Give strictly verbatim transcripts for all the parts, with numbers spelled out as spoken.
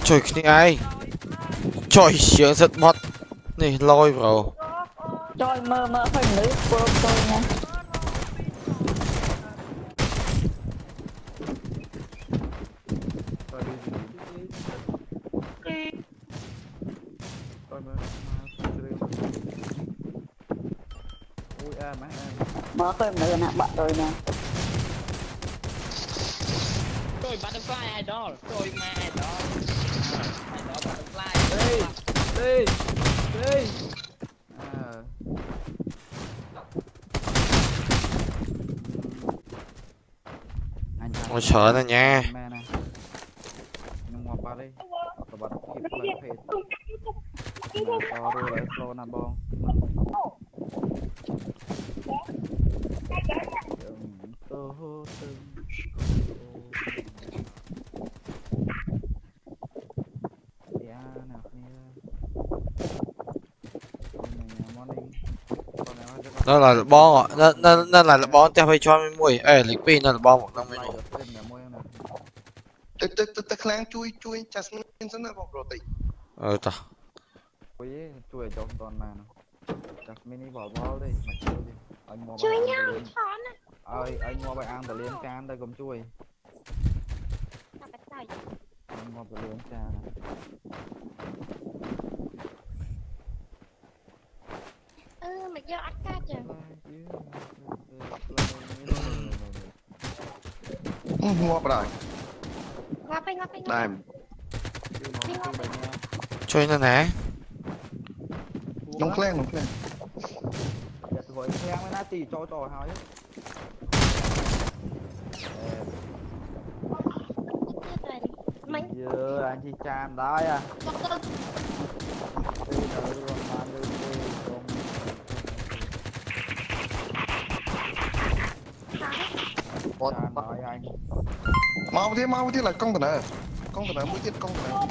trời cái ai trời sướng rất bọt này lôi vào trời mơ mơ hình nữ của tôi nha mở phim nữa nè bật rồi nè tôi butterfly idol tôi ma idol idol butterfly đi đi đi ôi sợ nè nha nó là bom ạ, nó nó là bom theo phải cho mấy mùi, ê lịch pin nó là bom một năm mấy mùi. Tức tức tức tức lang chui chui chặt lên xuống nó bọc rồi tị. Ờ ta. Chui chui trong toàn màn. Chặt mini bỏ bó đi, mày chui đi. Anh mua chui nhau thon á. Ơi, anh mua bài ăn để liên can đây cùng chui. Anh mua bài liên can. Ừ, mày vô ăn ca chưa? Mua vào đây. Ngọc ơi, Ngọc ơi, Ngọc Đây. Chơi nó nè. Nóng khen, nóng khen. Gọi khen mới nát tì cho trò hỏi. Giờ anh chị Chan đấy à. Nói anh. Mau thế, mau thế là công tần à. Công tần à, mũi tiết công tần à.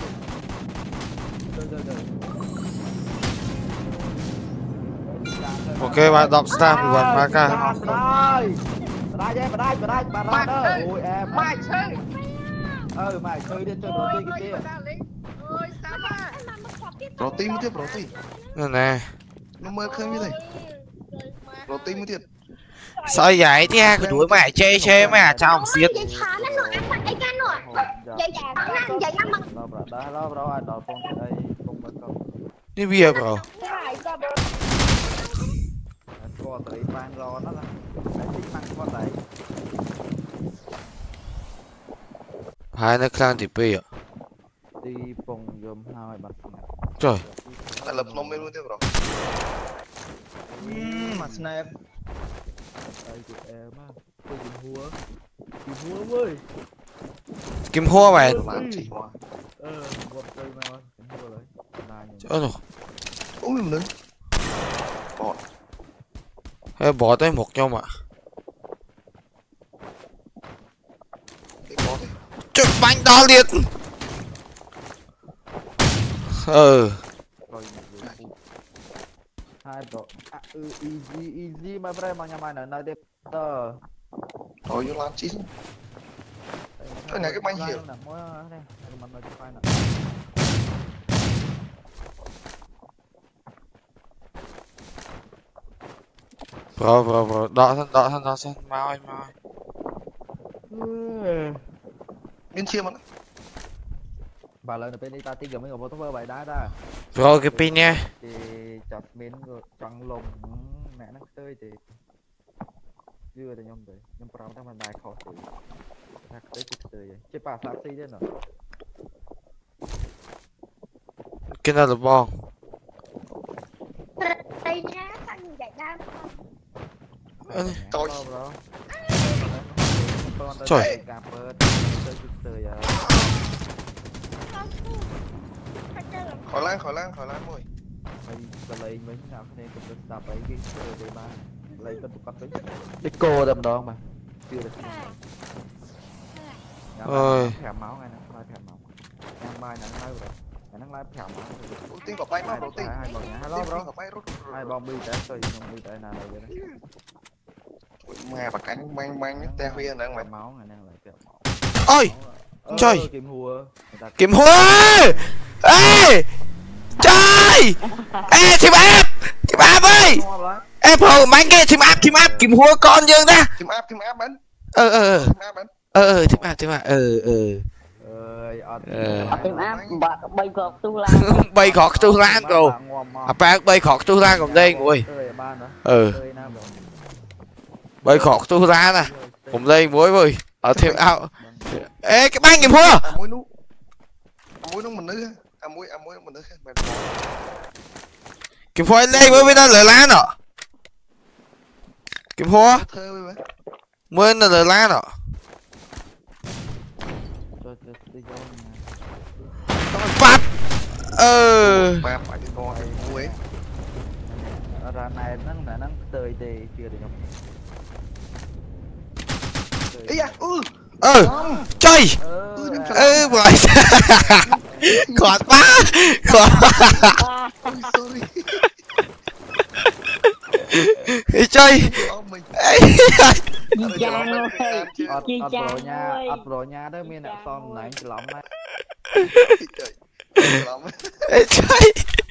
Ok bạn đọc staff của bạn Maka. Đây. Đây đây, đây, đây, bà ra đó. Ôi em. mày chơi Ừ mày chơi đi chơi đồ tiên kia. ôi sao mà Roti mũi tiết, roti. Nè nè. Nó mơ khơi như thế. Roti mũi tiết. Sao vậy thế cái đuổi mày chê chê mày à trong xiết. Vậy thả nó nọ ăn vậy cái nọ. Vậy vậy vậy ăn mà. Đó đó đó anh đòi con đây con bên con. Đi bia bro. Có tới ban lo nó là. Đấy thì mang con này. Hai nó clan thì bia. Đi bông dùm hai bạn. Trời. Là lập nông bên mũi tiết rồi. mà snap Đây chị em á. Tôi kim hua. Kim hua ơi. Kim hua mày. Làm chỉ hoa. Ờ, một cây mà kim hua đấy. Ôi rồi. Ôi mình đứng. Bọt. Ê, bỏ tới một nhau mà. Trời bánh đo liệt. Ừ. Hai bộ. À, ừ, easy easy mà bre mà nhà mày nói đẹp tờ. Thôi vô làm chi. Thôi này cái bánh hiểu. Bro bro bro, đọ thân đọ thân đọ thân, mau ơi mau ơi. Biên chia mà. Bà lên bên đi ta tí gần mấy người vô tốt bài đá ra. Bro cái pin nha. Thì chặt miếng trăng lồng mẹ nó tươi thì chưa thì nhom rồi nhom prao đang bàn bài khó xử. Thật tới chút tươi vậy. Chế bà sạc xí thế nào. Cái nào là bom. Đây ra thằng vậy ra. Tôi. Trời. Khỏi lan, khỏi lan, khỏi lan mùi. Mày có lấy mấy nào thế nên cũng được đạp ấy cái chơi ba lấy con cặp đấy. Cái cô đầm đó mà chưa được. Ôi. Thèm máu ngay nó lai thèm máu. Em bay nắng lai rồi. Nắng lai thèm máu. Tiên có bay máu đầu tiên. Hai bom nhá. Hello bro. Hai bom bi té rồi không bi té nào đây đấy. Mà bà cánh mang mang nhất te huy đang mày máu này đang lại kẹo máu. Ôi. trời kiếm hùa kiếm hùa ê trời ê chim áp chim áp ơi em hồ máy kia chim áp chim áp kiếm hùa con dương ta chim áp chim áp bắn ờ ờ chim áp bắn ờ ờ chim áp chim áp ờ ờ tìm áp bạn bay cọp tu la bay khọt tu lan rồi à ba bay khọt tu lan còn đây ui ừ bay khọt tu lan nè cùng đây muối ơi ở thêm ao ê cái băng kìm hua muối nú muối nú mình nữa à muối à muối mình nữa kìm hua lên với bên đó lửa lá nọ kìm hua mới là lửa lá nọ bắt ờ ba phải đi coi muối ra này nó là nó tơi thì chưa được ý à ừ ờ chơi ơ vậy còn ba còn sorry chơi Chị Trang ơi Chị Trang nha ơi ập rồi nha đó miền nạ xong này chỉ lắm này chơi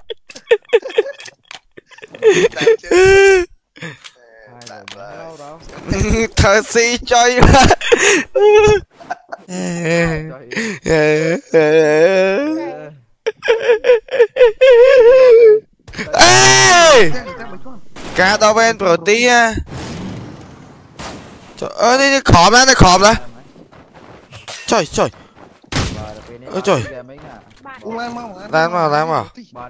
thợ si chơi ê cá tao bên protein trời ơi đi khỏm đó, nó khỏm đó. Trời trời. Ôi trời. Lan vào, lan vào.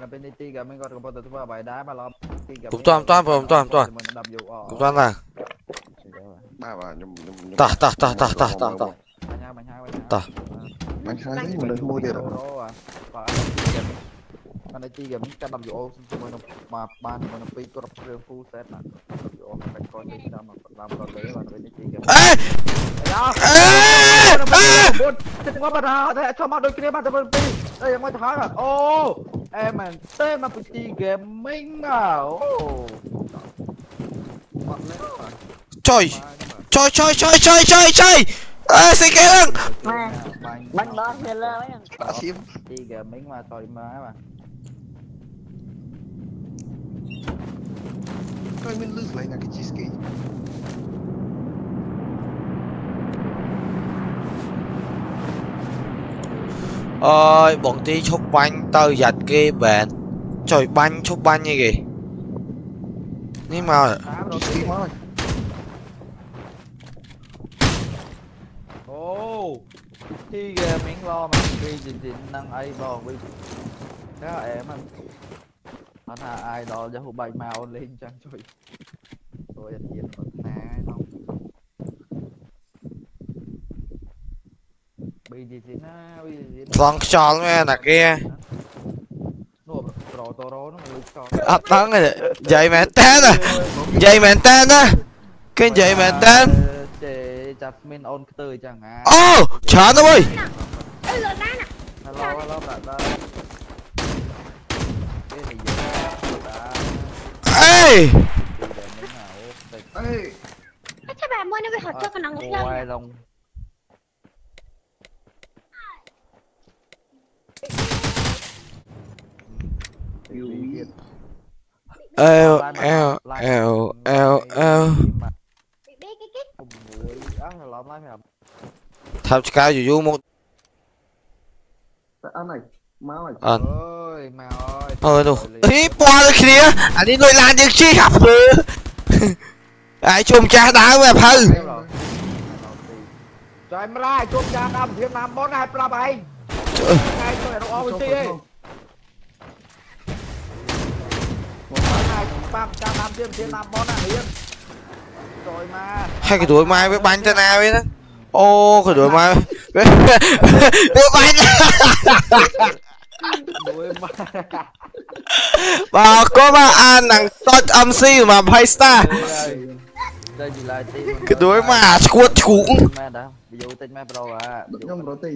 Cũng toàn toàn vào, toàn toàn. Cũng toàn là. Ta ta ta ta ta ta ta. Ta. Mình hai cái mình mua tiền anh ấy chỉ mình cái đập vô mà ban mình bị tôi đập riêng full set mà vô phải coi cái đó mà làm còn lấy mà tôi chỉ ê ê bốn chết quá bạn thế cho mà đôi kia bạn tôi bị đâyยังไม่ท้ายอ่ะโอ้เอ็มมันเต้มาเป็นตีเกมมิ่งอ่ะโอ้ trời trời trời trời trời trời trời ê xì kia lưng bánh đó thì lơ mấy đã xiêm ตีเกมมิ่งมาต่อยมาmà coi mình lose lại là cái cheesecake ơi bọn tí chúc bánh tao giật cái bền trời bánh chúc bánh như kì nhưng mà ô thì ghê miếng lo mà vì gì thì năng ai bò vì cái em anh anh hà ai đó cho hụt bài màu lên trang trời rồi anh nhìn một nè không bị gì thì nó bị gì thằng tròn nghe là kia ấp tấn này dậy mẹ tên à dậy mẹ tên á cái dậy mẹ tên Jasmine on tươi chẳng à ô chờ nó ơi hello hello bạn đó ê Sao bà mua nó bị hot cho con nóng lên quay lòng eo eo eo eo eo thao cao dù du một anh này máu này anh ơi mà ơi ơi đâu ý qua rồi kia anh đi nuôi lan được chi học rồi ai chôm cha đá về hư trời mà lại chôm cha đá Việt Nam bốn hai pra bảy ngay tôi nó ô ti một hai ba cha nam tiêm Việt Nam bốn hai hiên rồi mà hai cái đuổi mai với bánh tên nào ấy đó ô cái đuổi mai với bánh bà có ba anh nàng tốt âm si mà hay star cái đuổi mà cuột cũng ví dụ tên mẹ pro à nhom roti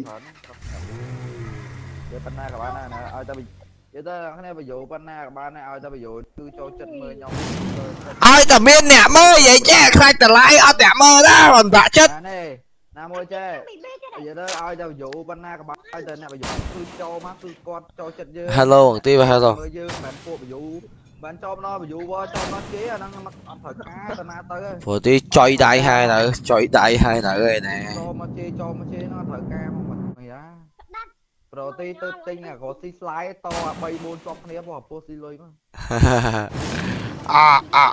để pan na các bạn này ai ta bị vậy ta cái này ví dụ pan na các bạn này ai ta ví dụ cứ cho chân mưa nhom ai ta miên nè mơ vậy chứ khai ta lại ai ta mơ đó còn bạ chất này nam ơi chứ giờ đó ai đâu vụ bên na các bạn ai tên này vụ cứ cho má cứ con cho chết dơ hello tí và hello dơ bạn phụ vụ bạn cho nó vụ qua cho nó chế nó nó thật cá tên na tới phụ tí chơi đại hai nữa chơi đại hai nữa rồi nè cho mà chế cho mà chế nó thật ca mà mày á rồi tí tư tinh là có xí slide to bay bốn cho này bỏ po xí lôi mà à à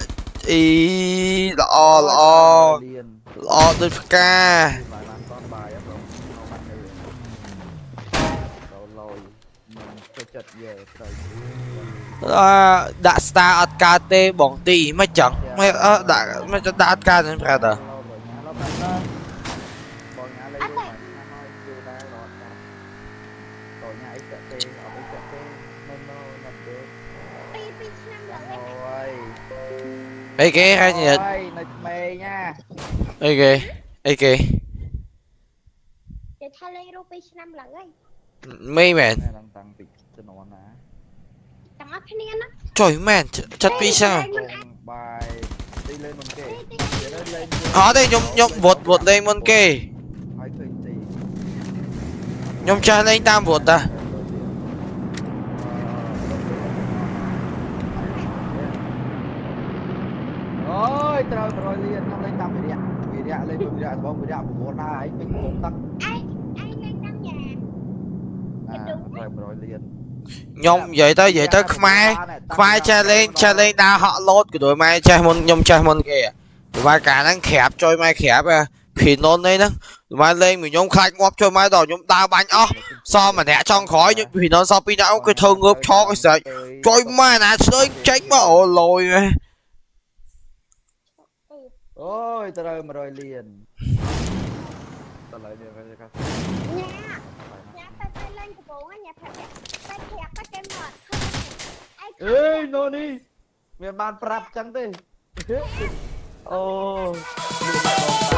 ý lọ lọ lọ tôi ca đã star ở ca tê bỏng tì mới chẳng mới ở đã mới đã đã ca đến ra rồi ấy cái hay nhỉ mê nha ấy cái ấy cái để thay lấy rupi năm lần ấy mê mèn chẳng có cái này nó trời mèn chất pi sao bài đi lên một kề ở đây nhom nhom vụt vụt lên một kề nhom cha lên tam vụt ta ôi trời rồi liền không lên tam vì vì ra lên vì ra bom vì ra một na ấy mình cũng tắt ai ai lên năm nhà à rồi rồi liền nhom vậy tới vậy tới mai mai cha lên cha lên đa họ lốt của tụi mai cha môn nhom cha môn kìa tụi mai cả đang khẹp trôi mai khẹp à phìn nôn đấy đó tụi mai lên mình nhom khai ngóp trôi mai đỏ nhom đa bánh ó so mà thẻ trong khói nhưng phìn nôn sau pin não cái thơ ngớp cho cái sợi trôi mai nè chơi tránh mà ồ lồi ôi trời mà rồi liền tao lại liền cái cái nhà nhà phải phải lên của bố nhà phải phải khẹp phải cái mệt ê nó đi miền ban prap chẳng thế ô